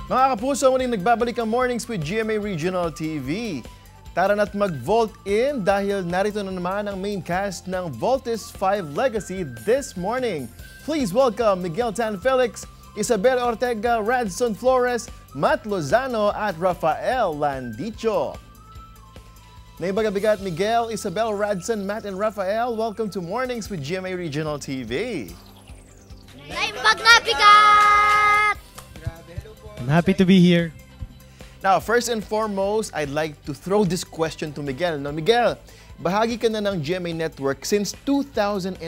Mga kapuso, muling nagbabalik ang Mornings with GMA Regional TV. Tara na't mag-vault in dahil narito na naman ang main cast ng Voltes 5 Legacy this morning. Please welcome Miguel Tanfelix, Ysabel Ortega, Radson Flores, Matt Lozano at Raphael Landicho. Naibagabigat Miguel, Ysabel, Radson, Matt, and Raphael. Welcome to Mornings with GMA Regional TV. Naibagabigat! I'm happy to be here. Now, first and foremost, I'd like to throw this question to Miguel. Now, Miguel, bahagi ka na ng GMA Network since 2004.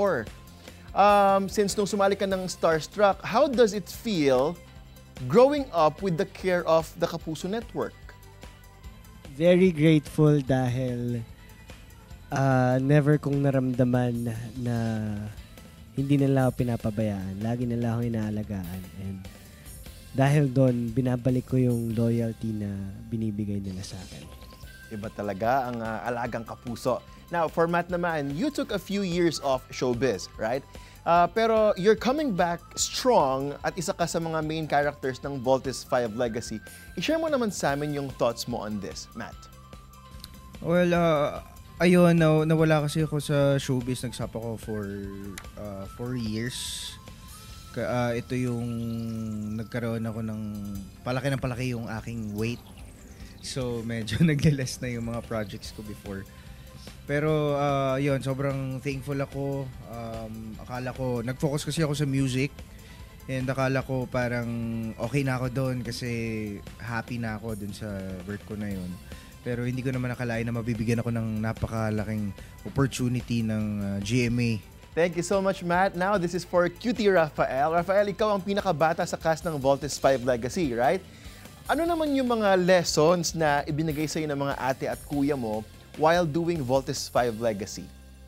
Since nung sumali ka ng Starstruck, how does it feel growing up with the care of the Kapuso Network? Very grateful dahil never kong naramdaman na hindi nila ako pinapabayaan. Lagi nila ako inaalagaan. And dahil doon, binabalik ko yung loyalty na binibigay nila sa akin. Iba talaga ang alagang kapuso. Now, for Matt naman, you took a few years off showbiz, right? Pero you're coming back strong at isa ka sa mga main characters ng Voltes 5 Legacy. I-share mo naman sa amin yung thoughts mo on this, Matt. Well, ayun, nawala kasi ako sa showbiz. Nagsapa ko for 4 years. Ito yung nagkaroon ako ng palaki yung aking weight. So, medyo nagle-less na yung mga projects ko before. Pero, yun, sobrang thankful ako. Akala ko, nag-focus kasi ako sa music. And akala ko parang okay na ako doon kasi happy na ako doon sa work ko na yun. Pero hindi ko naman nakalain na mabibigyan ako ng napakalaking opportunity ng GMA. Thank you so much, Matt. Now, this is for Cutie Raphael. Raphael, ikaw ang pinakabata sa cast ng Voltes 5 Legacy, right? Ano naman yung mga lessons na ibinigay sa'yo ng mga ate at kuya mo while doing Voltes 5 Legacy?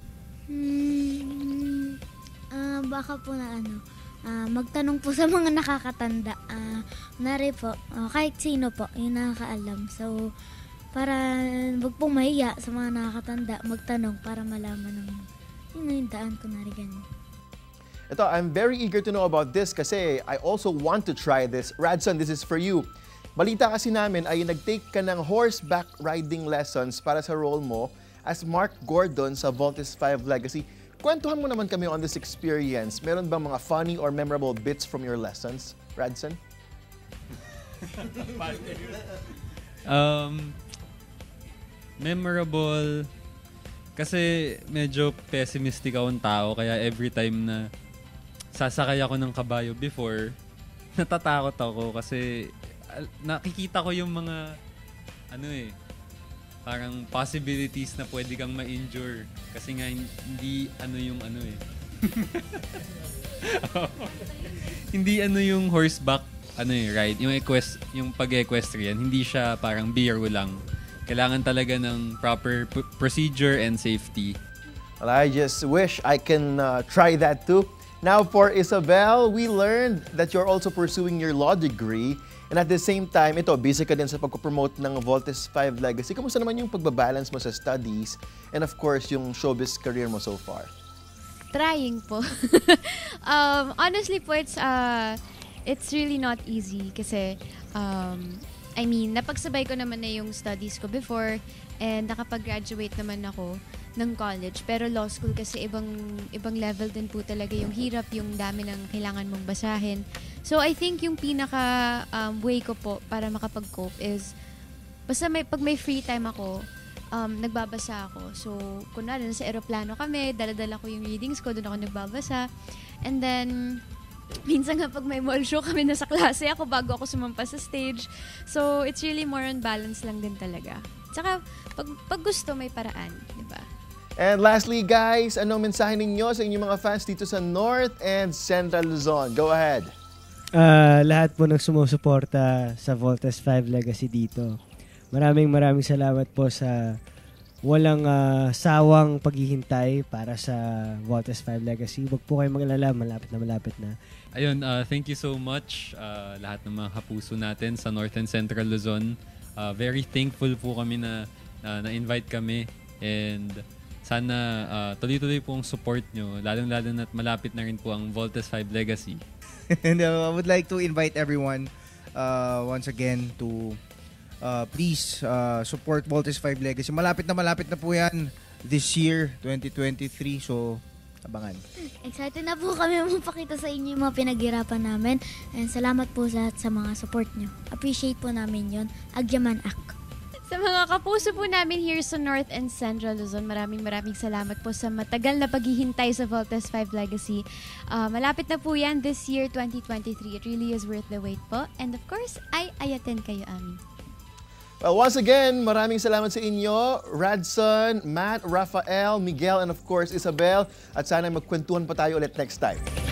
Baka po na magtanong po sa mga nakakatanda. Nari po, kahit sino po, yung nakakaalam. So, para wag pong mahiya sa mga nakakatanda, magtanong para malaman ng yung daan ko na rin. Ito, I'm very eager to know about this kasi I also want to try this. Radson, this is for you. Balita kasi namin ay nag-take ka ng horseback riding lessons para sa role mo as Mark Gordon sa Voltes 5 Legacy. Kwentuhan mo naman kami on this experience. Meron bang mga funny or memorable bits from your lessons, Radson? Memorable... Kasi medyo pessimistic akong tao, kaya every time na sasakay ako ng kabayo before, natatakot ako kasi nakikita ko yung mga parang possibilities na pwede kang ma-injure kasi nga hindi hindi yung horseback ride, yung pag-equestrian, hindi siya parang biro lang. Kailangan talaga ng proper procedure and safety. Well, I just wish I can try that too. Now for Ysabel, we learned that you're also pursuing your law degree and at the same time, busy ka din sa pag-promote ng Voltes 5 Legacy. Kamusta naman yung pagbabalance mo sa studies and of course yung showbiz career mo so far? Trying po. Honestly po, it's really not easy kasi napagsabay ko naman na yung studies ko before and nakapag-graduate naman ako ng college. Pero law school kasi ibang level din po talaga yung hirap, yung dami ng kailangan mong basahin. So I think yung pinaka way ko po para makapag-cope is basta pag may free time ako, nagbabasa ako. So kunwari nasa aeroplano kami, dala-dala ko yung readings ko, doon ako nagbabasa. And then minsan nga pag may mall show kami nasa klase ako bago ako sumampa sa stage. So, it's really more on balance lang din talaga. Tsaka, pag gusto, may paraan. Diba? And lastly, guys, anong mensahe ninyo sa inyong mga fans dito sa North and Central Luzon? Go ahead. Lahat po ng sumusuporta sa Voltes 5 Legacy dito. Maraming salamat po sa walang sawang paghihintay para sa Voltes 5 Legacy. Huwag po kayong mag-alala, malapit na. Ayun, thank you so much lahat ng mga kapuso natin sa North and Central Luzon. Very thankful po kami na na-invite kami and sana tuloy-tuloy po ang support nyo, lalong-lalo na't malapit na rin po ang Voltes 5 Legacy. And I would like to invite everyone once again to please support Voltes 5 Legacy. Malapit na po yan this year, 2023. So, abangan. Excited na po kami mapakita sa inyo yung mga pinaghirapan namin. And salamat po sa mga support nyo. Appreciate po namin yon. Agyaman ak. Sa mga kapuso po namin here sa North and Central Luzon, maraming salamat po sa matagal na paghihintay sa Voltes 5 Legacy. Malapit na po yan this year, 2023. It really is worth the wait po. And of course, ay ayatin kayo amin. Well, once again, maraming salamat sa inyo, Radson, Matt, Raphael, Miguel, and of course, Ysabel. At sana magkwentuhan pa tayo ulit next time.